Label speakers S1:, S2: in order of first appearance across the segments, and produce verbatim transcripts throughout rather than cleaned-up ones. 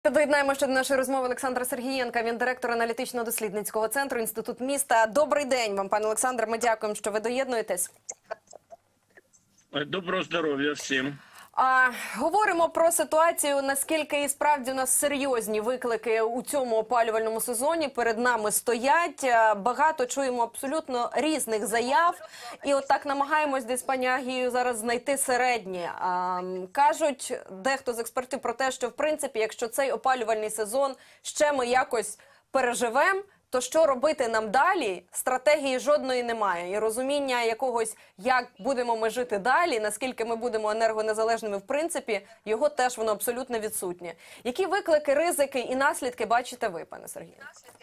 S1: Доєднаємо ще до нашої розмови Олександра Сергієнка. Він директор аналітично-дослідницького центру Інститут міста. Добрий день вам, пане Олександр. Ми дякуємо, що ви доєднуєтесь.
S2: Доброго здоров'я всім.
S1: А, говоримо про ситуацію, наскільки і справді у нас серйозні виклики у цьому опалювальному сезоні перед нами стоять. Багато чуємо абсолютно різних заяв. І от так намагаємось десь, пані Агію, зараз знайти середнє. А, кажуть дехто з експертів про те, що в принципі, якщо цей опалювальний сезон ще ми якось переживемо, то що робити нам далі, стратегії жодної немає. І розуміння якогось, як будемо ми жити далі, наскільки ми будемо енергонезалежними в принципі, його теж воно абсолютно відсутнє. Які виклики, ризики і наслідки бачите ви, пане Сергію?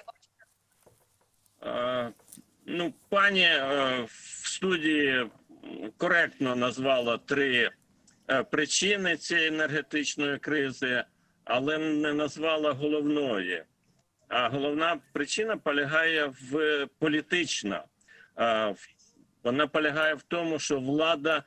S2: Е, ну, пані е, в студії коректно назвала три е, причини цієї енергетичної кризи, але не назвала головної. А головна причина полягає в політична. Вона полягає в тому, що влада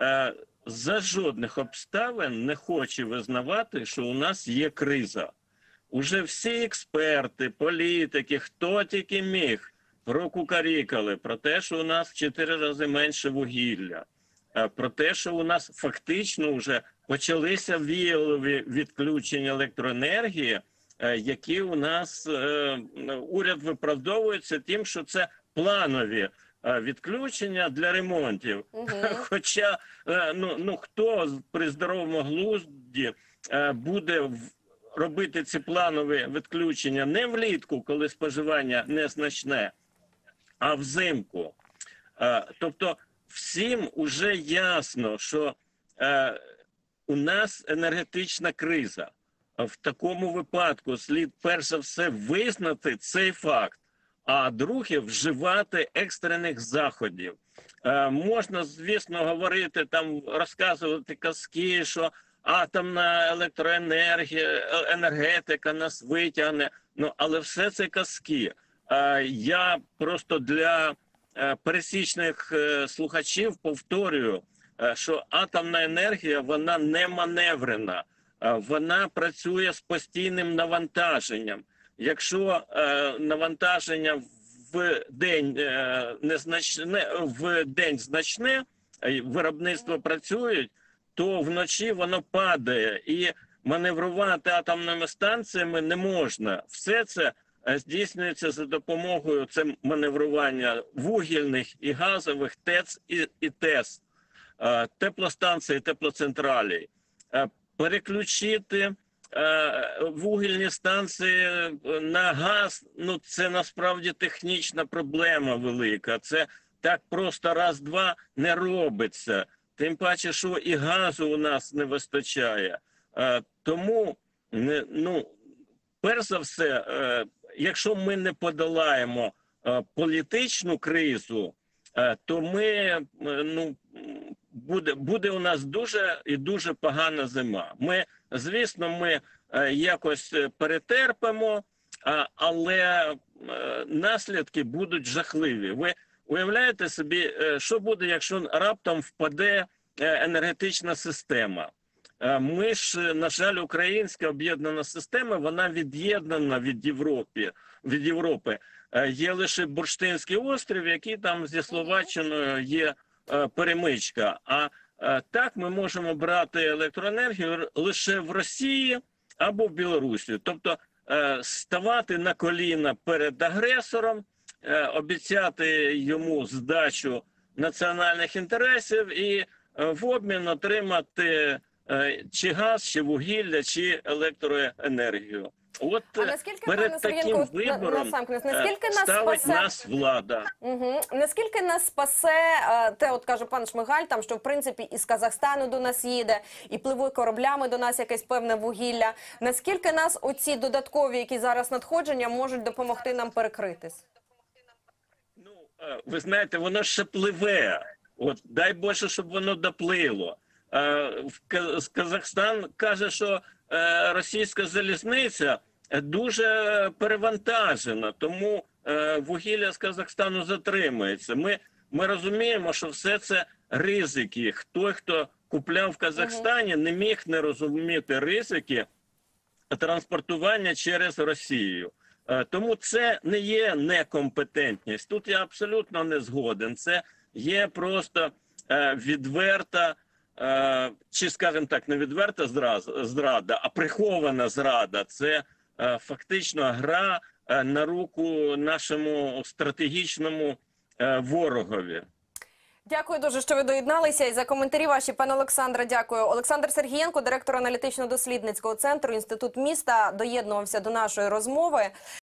S2: за жодних обставин не хоче визнавати, що у нас є криза. Уже всі експерти, політики, хто тільки міг, прокукарікали про те, що у нас в чотири рази менше вугілля, про те, що у нас фактично вже почалися віялові відключення електроенергії, які у нас е, уряд виправдовується тим, що це планові е, відключення для ремонтів. Угу. Хоча е, ну, ну хто при здоровому глузді е, буде в, робити ці планові відключення не влітку, коли споживання незначне, а взимку. Е, тобто всім уже ясно, що е, у нас енергетична криза. В такому випадку слід перш за все визнати цей факт, а друге вживати екстрених заходів. Е, можна, звісно, говорити, там розказувати казки, що атомна електроенергія, енергетика нас витягне, ну, але все це казки. Е, я просто для е, пересічних е, слухачів повторюю, е, що атомна енергія, вона не маневрена. Вона працює з постійним навантаженням. Якщо е, навантаження в день е, незначне, в день значне, виробництво працюють, то вночі воно падає. І маневрувати атомними станціями не можна. Все це здійснюється за допомогою це маневрування вугільних і газових ТЕЦ і, і ТЕС, е, теплостанцій, теплоцентралей. Е, Переключити е, вугільні станції на газ, ну це насправді технічна проблема велика. Це так просто раз-два не робиться. Тим паче, що і газу у нас не вистачає. Е, тому, не, ну, перш за все, е, якщо ми не подолаємо е, політичну кризу, е, то ми, е, ну, Буде, буде у нас дуже і дуже погана зима. Ми, звісно, ми е, якось перетерпимо, а, але е, наслідки будуть жахливі. Ви уявляєте собі, е, що буде, якщо раптом впаде е, енергетична система? Е, ми ж, на жаль, українська об'єднана система, вона від'єднана від Європи. Від Європи. Е, є лише Бурштинський острів, який там зі Словаччиною є перемичка. А так ми можемо брати електроенергію лише в Росії або в Білорусі. Тобто ставати на коліна перед агресором, обіцяти йому здачу національних інтересів і в обмін отримати чи газ, чи вугілля, чи електроенергію. От
S1: а наскільки,
S2: перед
S1: пане
S2: таким
S1: Сергієнко,
S2: вибором
S1: на, наскільки нас
S2: ставить
S1: спасе...
S2: нас влада.
S1: Угу. Наскільки нас спасе, те, от каже пан Шмигаль, там, що в принципі із Казахстану до нас їде, і пливе кораблями до нас якесь певне вугілля. Наскільки нас оці додаткові, які зараз надходження, можуть допомогти нам перекритись?
S2: Ну, ви знаєте, воно ще пливе. От, дай Боже, щоб воно доплило. Казахстан каже, що російська залізниця дуже перевантажена, тому е, вугілля з Казахстану затримується. Ми, ми розуміємо, що все це ризики. Хто, хто купляв в Казахстані, не міг не розуміти ризики транспортування через Росію. Е, Тому це не є некомпетентність. Тут я абсолютно не згоден. Це є просто е, відверта, е, чи, скажімо так, не відверта зраз- зрада, а прихована зрада. Це е, фактично гра е, на руку нашому стратегічному е, ворогові.
S1: Дякую дуже, що ви доєдналися. І за коментарі ваші, пане Олександре, дякую. Олександр Сергієнко, директор аналітично-дослідницького центру «Інститут міста», доєднувався до нашої розмови.